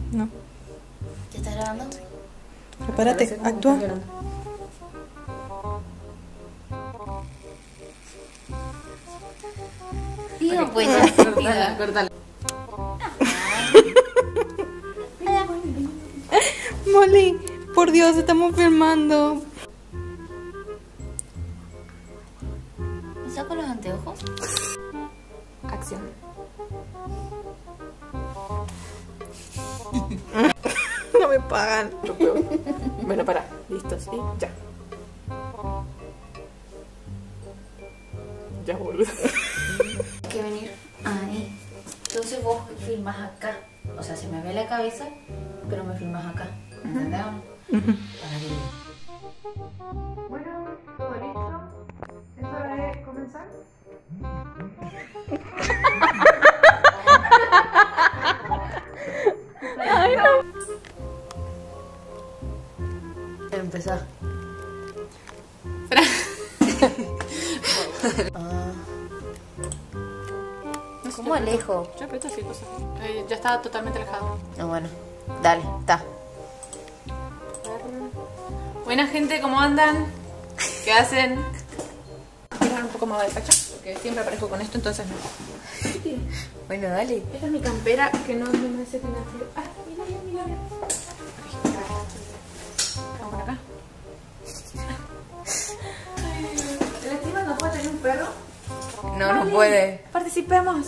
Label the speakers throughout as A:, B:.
A: No.
B: ¿Ya estás grabando?
A: Prepárate, actúa.
B: Digo,
C: Okay.
B: pues ya.
C: Cortala.
A: Molly, por Dios, estamos filmando.
B: ¿Me saco los anteojos?
C: Acción.
A: No me pagan.
C: Bueno, para. Listo, sí. Ya. Ya, boludo.
B: Hay que venir ahí. Entonces vos filmas acá. O sea, se me ve la cabeza, pero me filmas acá. ¿Entendés? Para que...
C: Bueno, todo listo. ¿Es hora de comenzar?
A: Ay, no.
B: Empezar. ¿Cómo alejo?
C: Yo aprieto así cosas. Ya estaba totalmente alejado.
B: No, bueno. Dale, está.
C: Buena gente, ¿cómo andan? ¿Qué hacen? Quiero dar un poco más de facha, porque siempre aparezco con esto, entonces no.
B: Bueno, dale.
C: Esta es mi campera que no me hace tener frío. Ah, mira. Vamos por acá. ¿El estima no puede tener un perro?
B: No, no puede.
C: Participemos.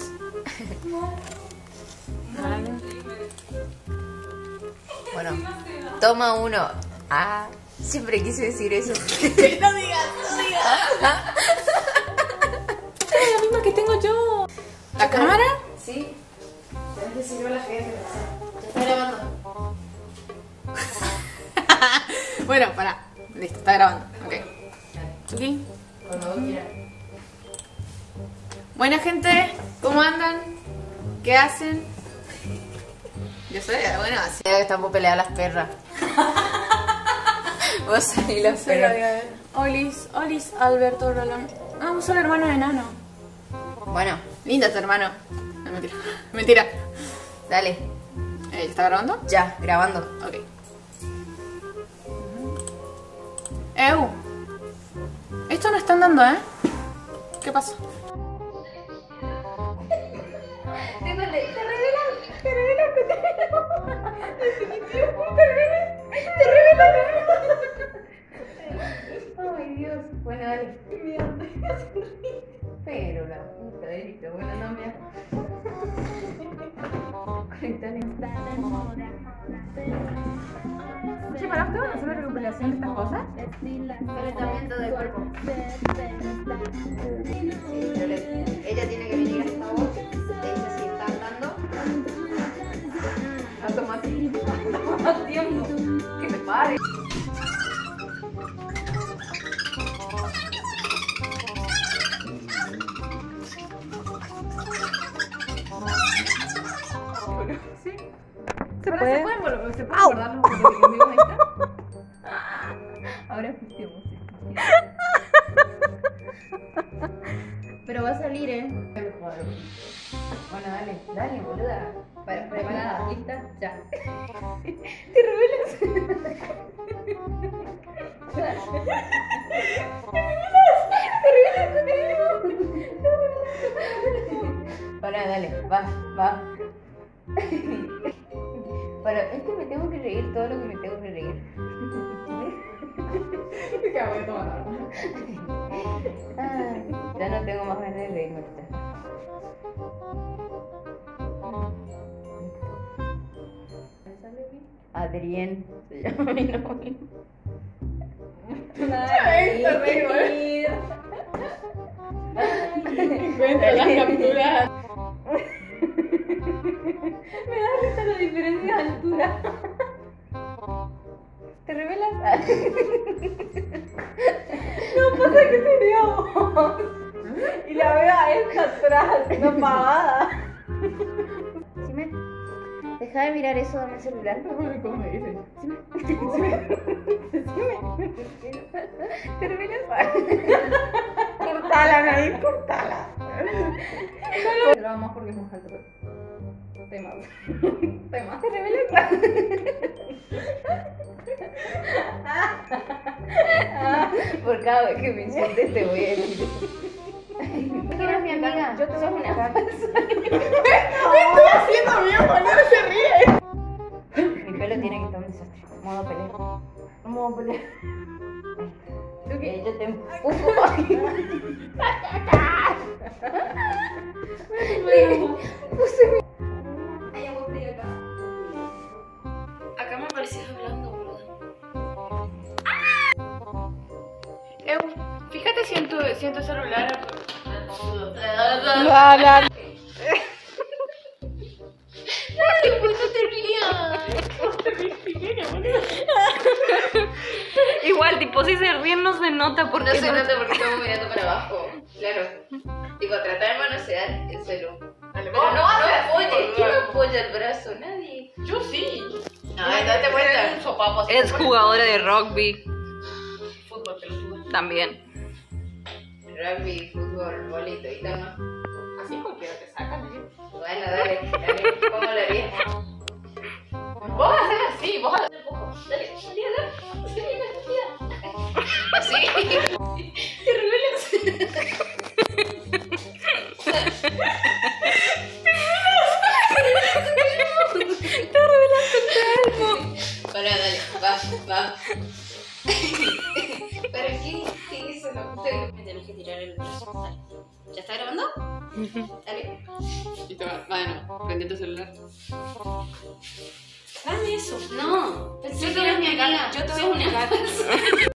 C: Vale.
B: Bueno, toma uno. Ah, siempre quise decir eso.
C: No digas. Es la misma que tengo yo. ¿La cámara?
B: Sí,
C: Tienes que decirle a la gente.
B: ya está grabando.
C: Bueno, pará. Listo, está grabando. Ok. ¿Aquí?
B: Cuando vos quieras.
C: Buena gente, ¿cómo andan? ¿Qué hacen? Yo soy, bueno, así.
B: Ya que están por pelear las perras. Vos y las perras.
C: Olis, Alberto, Rolón. Ah, vos sos el hermano de Nano.
B: Bueno,
C: Linda tu hermano. No, mentira. Mentira.
B: dale.
C: ¿Está grabando?
B: Ya, grabando.
C: Ok. Eu. Esto no están dando, ¿eh? ¿Qué pasó?
B: Ay, Dios. Bueno, dale. Pero la puta, listo. Bueno, no me
C: Che, ¿para usted van a hacer una recopilación de estas cosas?
B: Calentamiento de cuerpo. Ella tiene que venir a esta voz. Ella sí está andando.
C: Automático.
B: Más tiempo. Que se pare.
C: Sí.
A: ¿Se
C: Ahora
A: puede?
C: se pueden guardar los amigos ahí está.
B: Ahora fuimos. Pero va a salir, Bueno, dale, boluda. Preparada, lista, ya. ¿Te revelas? Pará, dale, va. Para, es que me tengo que reír todo lo que me tengo que reír.
C: Me cago en tomar.
B: Ay, ya no tengo más ganas de reírme. Adrián se llama mi novio.
C: Esto re encuentra las capturas.
B: Me da risa la diferencia de altura. ¿Te revelas?
A: No pasa que te veo. Y la veo a esta atrás, no pagada.
B: Simen, deja de mirar eso, dame el celular.
C: ¿Cómo me dicen?
B: ¿Te revelas?
A: Cortala, Nair, cortala.
C: Lo más porque es más alto.
A: temas. Temas de revelación. Por cada vez que me insultes te voy a decir.
B: ¿Quién es mi amiga?
A: Yo te voy a
B: una
A: buscar.
C: Estoy haciendo bien, boludo, se ríe.
A: Mi pelo tiene que estar un desastre. Modo pelea. Modo pelea. ¿Tú qué? Yo te empujo.
B: Hay agua fría acá. Acá me pareces hablando, boludo.
C: Fíjate si en tu celular.
B: ¿Por qué te rías?
A: Igual, tipo, si se ríen no se nota porque
B: No se nota porque estamos mirando para abajo. Claro. Tipo, tratar de manosear el celu. Pero no apoyes. ¿Quién apoya el brazo? Nadie.
C: Yo sí.
B: No, date vuelta.
C: Un sopapo así.
A: es jugadora de rugby
C: Fútbol, pelotudo.
A: también.
B: Rugby, fútbol, bolito y todo, ¿no?
C: Así cualquiera te saca, ¿no?
B: Bueno, dale. ¿Cómo lo harías?
C: Vos haces así, vos haces.
B: Dale, así. Te revelas. Pará, dale, va. ¿Pero qué es eso? No te... Me tenés que tirar el brazo. Dale. ¿Ya está grabando? Dale.
C: Y te va, bueno, prende tu celular.
B: Dame eso. No, pensé
C: Yo te
B: que
C: voy a
B: eras mi
C: explicar,
B: amiga.
C: yo te voy a
B: Sos una
C: explicar.